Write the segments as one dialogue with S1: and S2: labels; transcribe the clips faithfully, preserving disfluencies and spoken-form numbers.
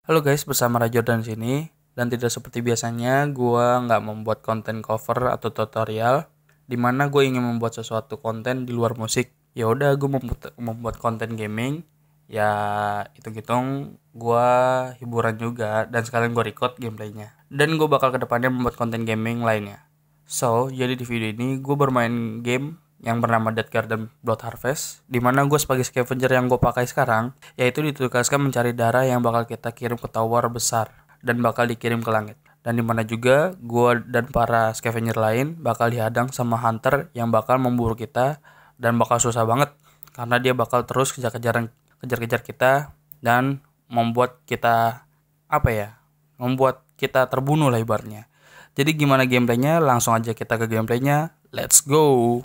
S1: Halo guys, bersama Rajordan sini. Dan tidak seperti biasanya, gue nggak membuat konten cover atau tutorial, dimana gue ingin membuat sesuatu konten di luar musik. Ya udah, gue membuat, membuat konten gaming. Ya hitung-hitung gue hiburan juga, dan sekalian gue record gameplaynya. Dan gue bakal kedepannya membuat konten gaming lainnya. So, jadi di video ini gue bermain game yang bernama Dead Garden Blood Harvest, dimana gue sebagai scavenger yang gue pakai sekarang, yaitu ditugaskan mencari darah yang bakal kita kirim ke tower besar dan bakal dikirim ke langit. Dan dimana juga gue dan para scavenger lain bakal dihadang sama hunter yang bakal memburu kita dan bakal susah banget karena dia bakal terus kejar-kejaran kejar-kejar kita dan membuat kita apa ya membuat kita terbunuh lah ibaratnya. Jadi gimana gameplaynya? Langsung aja kita ke gameplaynya. Let's go.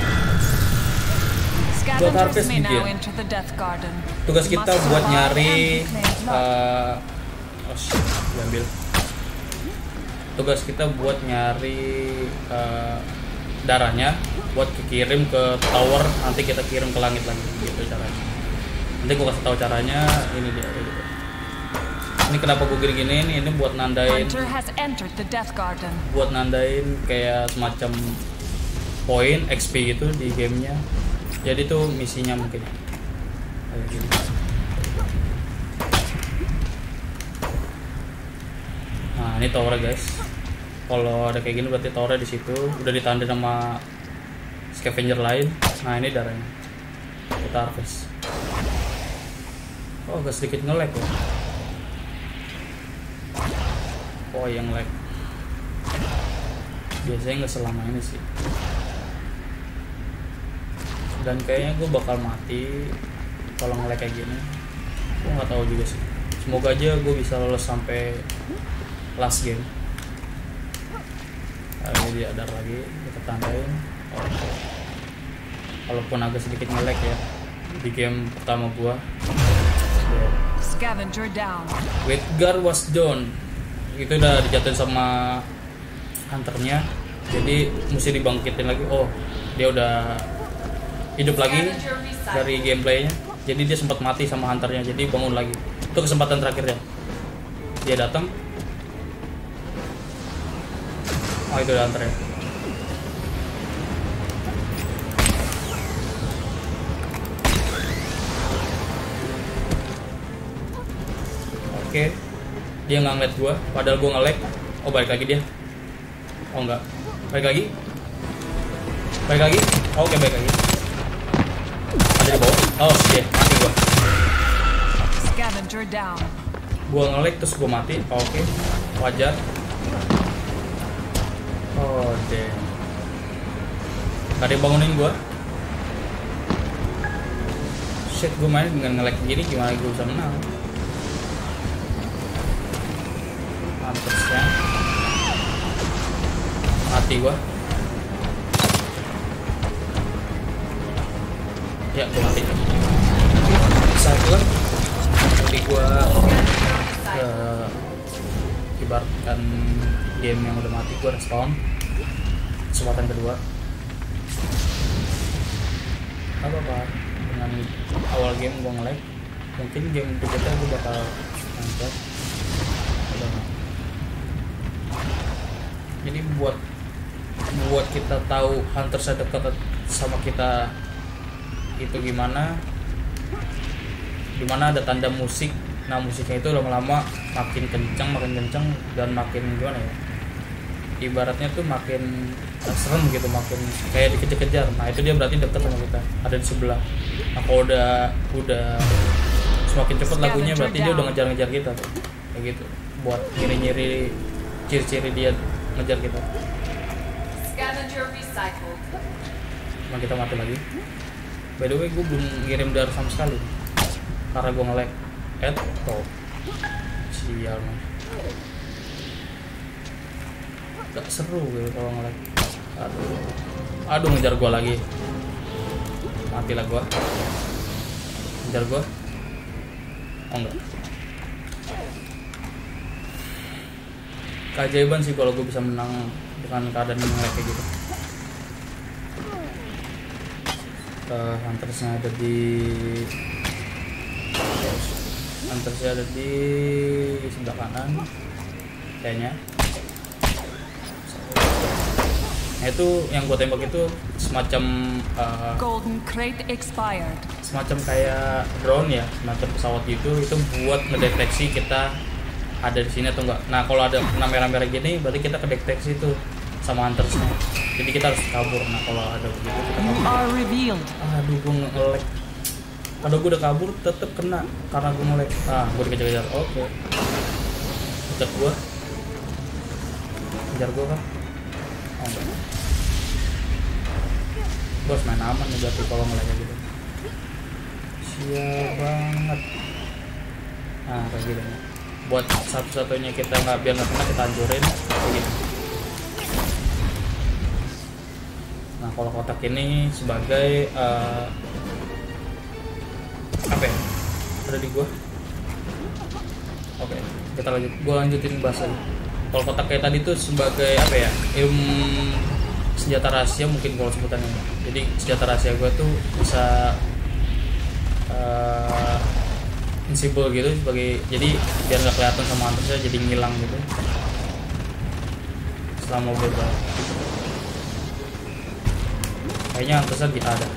S2: Blood Harvest bikin. Tugas kita buat nyari uh, oh shit, diambil. Tugas kita buat nyari uh, darahnya buat dikirim ke tower, nanti kita kirim ke langit lagi gitu caranya. Nanti gua kasih tahu caranya. Ini dia gitu. Ini kenapa gue gini-gini ini, ini buat nandain buat nandain kayak semacam poin X P gitu di gamenya. Jadi tuh misinya mungkin kayak gini. Nah ini tower guys. Kalau ada kayak gini berarti towernya di situ. Udah ditanda sama scavenger lain. Nah ini darahnya. Kita harvest. Oh agak sedikit nge-lag ya. Oh yang lag. Biasanya nggak selama ini sih. Dan kayaknya gue bakal mati kalau nge-lag kayak gini. Gue nggak tahu juga sih. Semoga aja gue bisa lolos sampai last game. Nah, ini dia ada lagi, kita tandain. Oh. Walaupun agak sedikit nge-lag ya di game pertama gue.
S3: Scavenger down.
S2: Witgar was down. Itu udah dijatuhin sama hunternya. Jadi mesti dibangkitin lagi. Oh dia udah hidup lagi dari gameplaynya, jadi dia sempat mati sama hunternya, jadi bangun lagi. Itu kesempatan terakhirnya. Dia datang. Oh itu udah hunternya. Oke, dia nggak ngeliat gua, padahal gua nge-lag. Oh balik lagi dia. Oh enggak, balik lagi. Balik lagi. Oh, oke balik lagi. Ada di bawah. Oh shit, mati gua.
S3: Scavenger down.
S2: Gua nge-lag terus gua mati. Oh, oke, okay. Wajar. Oh damn. Gak ada yang bangunin gua. Shit, gua main dengan nge-lag gini gimana gua bisa menang? Pantasnya mati gua. Ya, gue mati. Satu lah. Jadi gue uh, ibaratkan game yang udah mati, gue respawn. Kesempatan kedua. Apa apa dengan awal game gue nge-lag. Mungkin game berikutnya gue bakal lancar. Jadi buat buat kita tahu hunter saya dekat sama kita itu gimana, dimana ada tanda musik. Nah musiknya itu lama-lama makin kencang makin kencang dan makin gimana ya, ibaratnya tuh makin serem gitu, makin kayak dikejar-kejar. Nah itu dia berarti dekat sama kita, ada di sebelah. Nah kalau udah udah semakin cepat lagunya berarti dia udah ngejar-ngejar kita tuh. Kayak gitu, buat nyiri-nyiri ciri-ciri dia ngejar kita. Nah kita mati lagi. By the way, gue belum ngirim darah sama sekali karena gue nge-lag. Eto sial man. Gak seru gitu kalau nge-lag. Aduh Aduh ngejar gue lagi. Matilah gue. Ngejar gue. Oh enggak. Keajaiban sih kalau gue bisa menang dengan keadaan nge-lag kayak gitu. Uh, huntersnya ada di huntersnya ada di kanan kayaknya. Nah itu yang gue tembak itu semacam uh,
S3: Golden crate expired.
S2: semacam kayak drone ya, semacam pesawat gitu, itu buat mendeteksi kita ada di sini atau enggak. Nah kalau ada merah-merah gini berarti kita kedeteksi tuh sama huntersnya, jadi kita harus kabur. Nah kalau ada begitu kita kabur.
S3: Are revealed.
S2: Aduh gue nge-lag. Kalau gue udah kabur tetep kena karena gue nge-lag. Ah gue dikejar-kejar. Oke. Kejar gue. Kejar gue kan? Oh enggak. Gue harus main aman nih berarti kalau nge-lag kayak gitu. Siap banget. Nah kayak gitu nih. Buat satu-satunya kita nggak biar nggak kena kita hancurin kayak gitu. Nah kalau kotak ini sebagai uh, apa ya? Ada di gua. Oke, kita lanjut. Gua lanjutin bahas lagi. Kalau kotak kayak tadi tuh sebagai apa ya? Ilmu senjata rahasia mungkin kalau sebutannya. Jadi senjata rahasia gua tuh bisa uh, invisible gitu sebagai, jadi biar nggak kelihatan sama huntersnya, jadi ngilang gitu selama bebas. Kayaknya huntersnya di ada.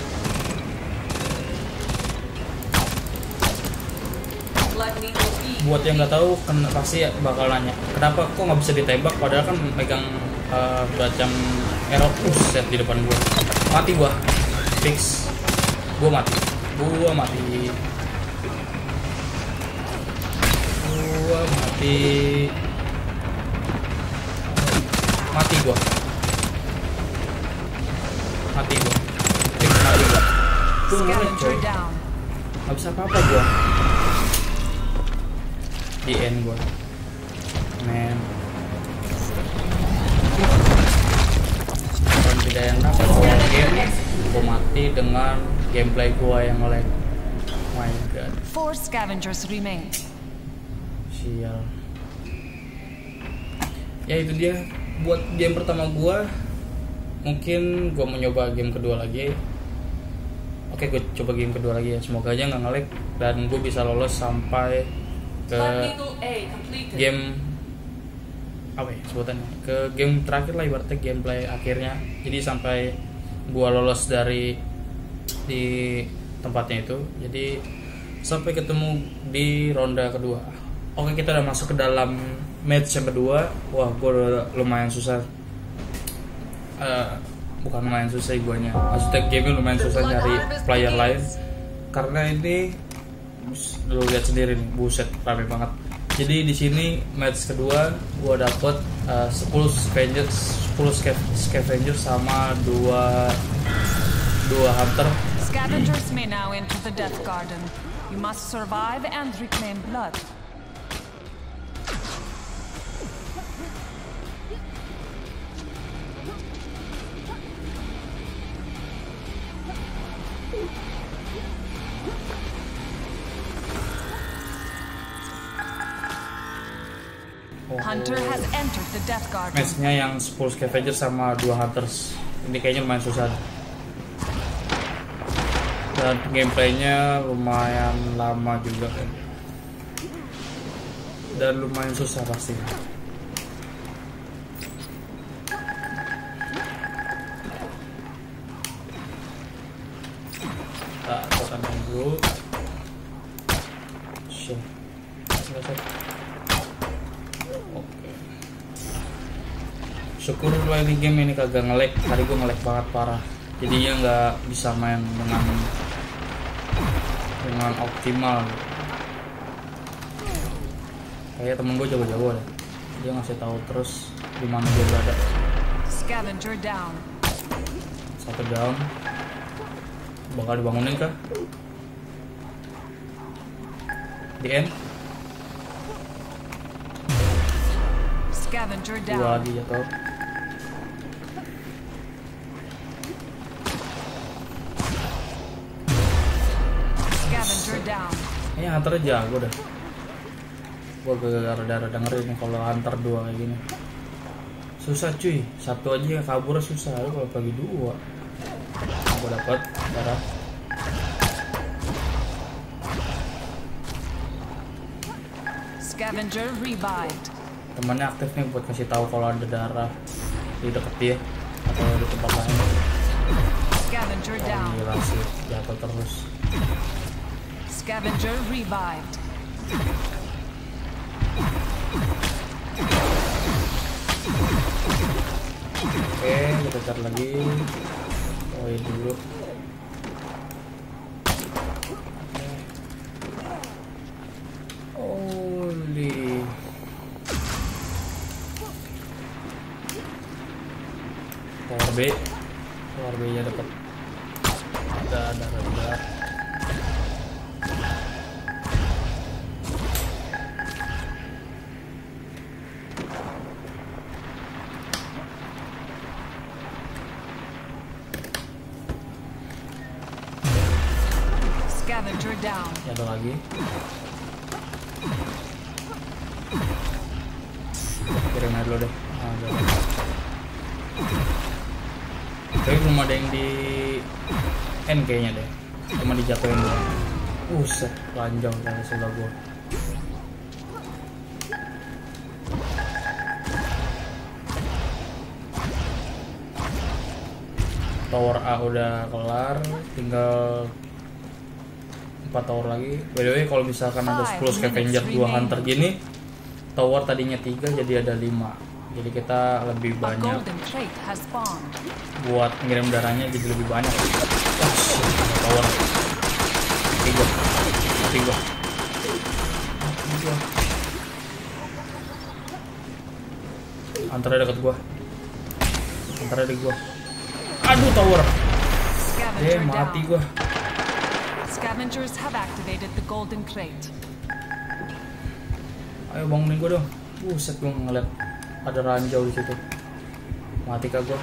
S2: Buat yang nggak tahu kan pasti bakal nanya kenapa kok nggak bisa ditembak padahal kan megang uh, macam arrow set di depan gua. Mati gua, fix. Gua mati, gua mati. Gua mati mati gua mati gua fix mati gua gua ngelag coy, gak bisa apa-apa gua di end gua men. Dan tidak enak kalau game gua mati dengan gameplay gua yang lag. My god,
S3: Four scavengers remain.
S2: sial. Ya itu dia buat game pertama gua. Mungkin gua mau nyoba game kedua lagi. Oke, gue coba game kedua lagi ya. Semoga aja nggak nge-lag dan gue bisa lolos sampai ke game apa ya sebutannya, ke game terakhir lah ibaratnya, gameplay akhirnya. Jadi sampai gua lolos dari di tempatnya itu. Jadi sampai ketemu di ronde kedua. Oke, kita udah masuk ke dalam match yang kedua. Wah, gue udah lumayan susah. Uh, bukan lumayan susah guanya. Maksudnya game lumayan susah nyari player lain. Karena ini lu lihat sendiri nih, buset rame banget. Jadi di sini match kedua gue dapet uh, sepuluh scavengers, sepuluh scavengers sama dua dua hunter.
S3: Scavengers may now enter the Death Garden. You must survive and reclaim blood. Hunter has entered the Death Garden.
S2: Matchnya yang sepuluh scavenger sama dua hunters. Ini kayaknya lumayan susah. Dan gameplaynya lumayan lama juga kan. Dan lumayan susah pasti. Tak, tekan dulu. Sure. Oke. Syukur lah di game ini kagak nge-lag. Tadi gue nge-lag banget parah. Jadinya nggak bisa main dengan dengan optimal. Kayak temen gue jauh-jauh deh. Dia ngasih tahu terus di mana dia berada.
S3: Scavenger down.
S2: Satu down. Bakal dibangunin kah? Di end.
S3: Scavenger down.
S2: Dua lagi jatuh.
S3: Scavenger down.
S2: Ini hunter jago dah. Gua gara-gara dengerin nih kalau hunter dua kayak gini. Susah cuy, satu aja kabur susah, lu kalau bagi dua. Gua dapat darah.
S3: Scavenger revived.
S2: Temannya aktif nih buat kasih tahu kalau ada darah di dekat dia atau di tempat lain.
S3: Scavenger
S2: Oh,
S3: down.
S2: gila sih, jatuh terus.
S3: Scavenger revived.
S2: Oke, kita cari lagi. Oh, ini dulu. Holy. Power B. Power B nya dapat. Ada darah juga.
S3: Scavenger down.
S2: Ya, ada lagi. Kirim aja dulu deh. Ah, udah. Tapi belum ada yang di end kayaknya deh. Cuma dijatuhin doang. Buset, panjang dari sebelah gua. Tower A udah kelar, tinggal empat tower lagi. By the way, kalau misalkan ada sepuluh scavenger, dua hunter gini, tower tadinya tiga jadi ada lima. Jadi kita lebih
S3: A
S2: banyak
S3: golden crate has spawned.
S2: buat ngirim darahnya, jadi lebih banyak. Oh, shit, ada tower. Mati gua. Mati gua. Mati gua. Hunternya deket gua. Hunternya di gua. Aduh, tower. Eh,
S3: Scavenger
S2: mati
S3: down.
S2: gua.
S3: Scavengers have activated the golden crate.
S2: Ayo bangunin gue dong. Buset, gue ngeliat ada ranjau di situ. Mati kah gue?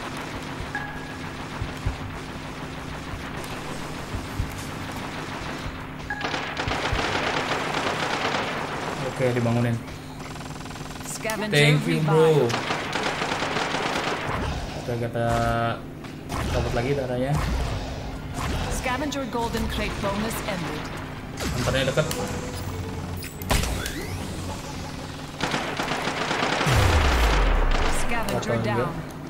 S2: Oke, dibangunin.
S3: Scavenger
S2: Thank you, bro.
S3: revived.
S2: Oke, kita dapat lagi darahnya.
S3: Scavenger golden crate bonus ended.
S2: Antaranya deket.
S3: Scavenger
S2: Bakal
S3: down.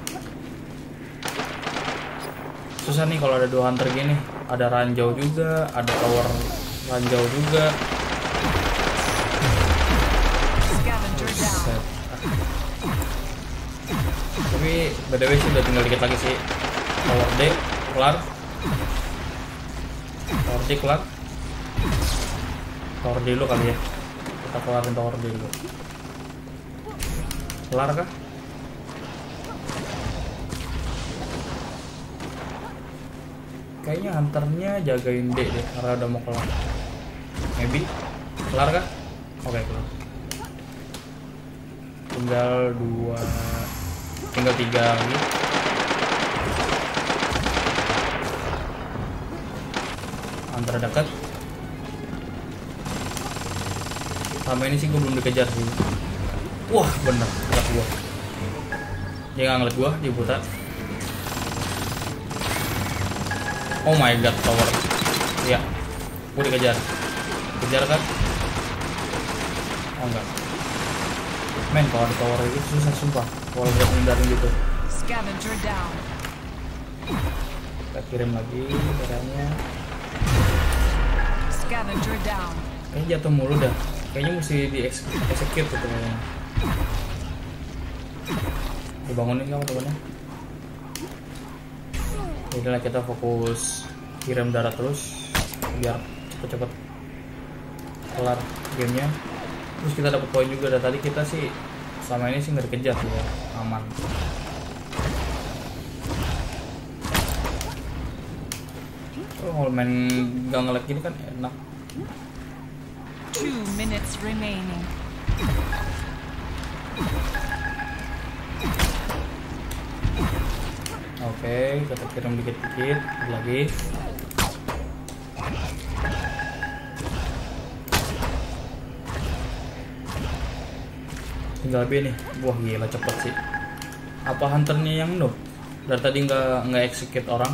S2: Susah nih kalau ada dua hunter gini. Ada ranjau juga, ada tower ranjau juga.
S3: Scavenger down.
S2: Set. Tapi B D W sih udah tinggal dikit lagi sih. Tower D kelar. Tower D kelar. Tower D dulu kali ya. Kita kelarin tower D dulu. Kelar kah? Kayaknya hunternya jagain D deh karena udah mau kelar. Maybe. Kelar kah? Oke, kelar. Tinggal dua, tinggal tiga lagi. Antara dekat. Sama ini sih gue belum dikejar sih. Wah, bener, dekat gua. Dia nggak ngeliat gua, dia buta. Oh my god, tower. Iya, gue dikejar. Kejar kan? Oh enggak. Men, kalau ada tower itu susah sumpah. Kalau buat hindarin gitu.
S3: Scavenger down.
S2: Kita kirim lagi darahnya.
S3: Scavenger down.
S2: Kayaknya jatuh mulu dah. Kayaknya mesti di execute gitu kayaknya. Dibangunin kamu temannya. Inilah kita fokus kirim darah terus biar cepet-cepet kelar gamenya. Terus kita dapat poin juga. Dan tadi kita sih selama ini sih nggak dikejar ya, aman. Kalau main nggak ngelag gini kan enak.
S3: Two minutes remaining.
S2: Oke, kita kirim dikit-dikit lagi. Tinggal B nih. Wah gila cepet sih. Apa hunternya yang noob? Dari tadi nggak nggak execute orang.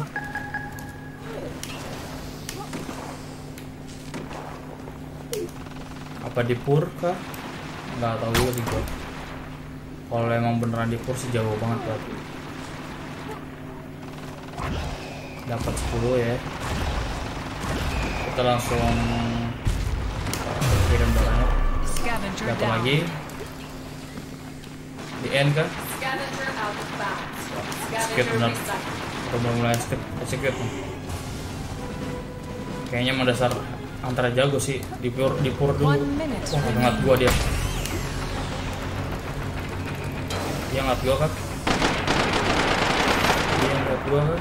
S2: Apa di pur kah? nggak tahu juga sih gue. Kalau emang beneran di kursi jauh banget berarti. Dapat sepuluh ya. Kita langsung kirim barangnya. Dapat lagi. Di end kan? Skip benar. Udah mulai skip, skip. Kayaknya emang dasar antara jago sih di pur di pur dulu. Wah, banget gua dia. Dia nggak gua kan? Dia nggak gua kan?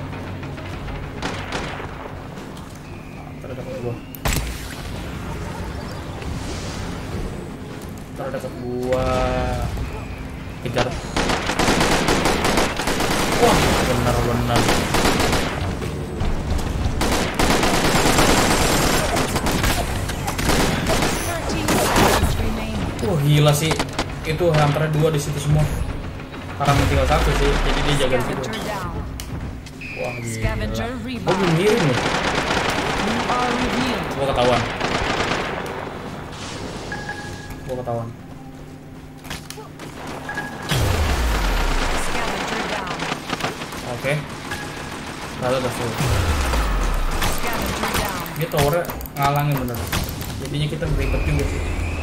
S2: Terdekat gua. Terdekat gua. Kejar. Wah, benar-benar. Wah, gila sih. Itu hampir dua di situ semua. Sekarang tinggal satu sih, jadi dia jaga situ. Wah, gila. Oh, belum ngirim loh. Gua ketahuan. Gua ketahuan. Oke, lalu udah full. Dia towernya ngalangin bener. Jadinya kita berikut juga sih.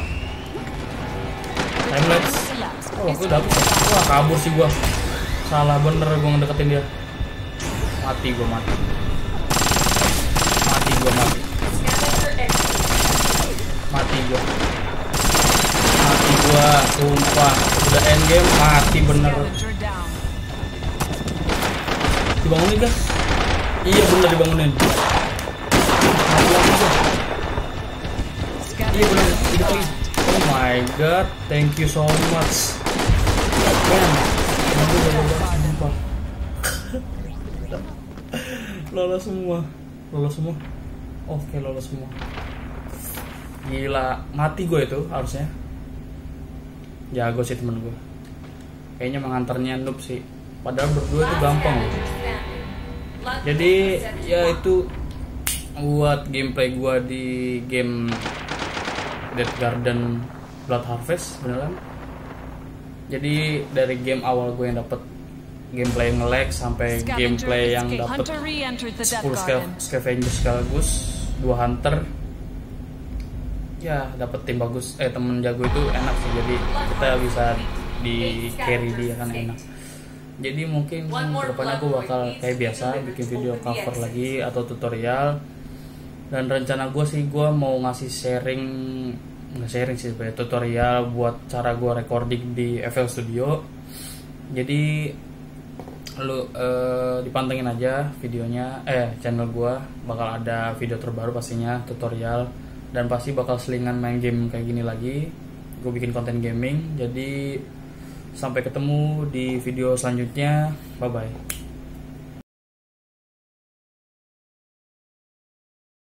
S2: Timelapse. Oh, aku udah. Wah, kabur sih gua. Salah bener gua ngedeketin dia. Mati gua mati. Mati gua mati. Mati gua. Mati gua, sumpah. Udah end game mati bener. Dibangunin kan? Iya bener dibangunin. Iya bener, hidup lagi. Oh my god, thank you so much. Man, aku udah lolos sumpah. Lolos semua, lolos semua. Oke, lolos semua. Gila, mati gue itu harusnya. Jago sih temen gue. Kayaknya mengantarnya noob sih. Padahal berdua itu gampang. Jadi ya itu buat gameplay gua di game Death Garden Blood Harvest beneran. Jadi dari game awal gue yang dapet gameplay nge-lag sampai gameplay yang dapet sepuluh scavenger sekaligus, dua hunter. Ya dapet tim bagus, eh temen jago itu enak sih. Jadi kita bisa di carry dia kan enak. Jadi mungkin kedepannya aku bakal kayak biasa bikin video cover lagi atau tutorial. Dan rencana gue sih gue mau ngasih sharing, nggak sharing sih sebenarnya, tutorial buat cara gue recording di F L Studio. Jadi lu eh, dipantengin aja videonya, eh channel gue bakal ada video terbaru pastinya, tutorial, dan pasti bakal selingan main game kayak gini lagi. Gue bikin konten gaming. Jadi sampai ketemu di video selanjutnya. Bye bye.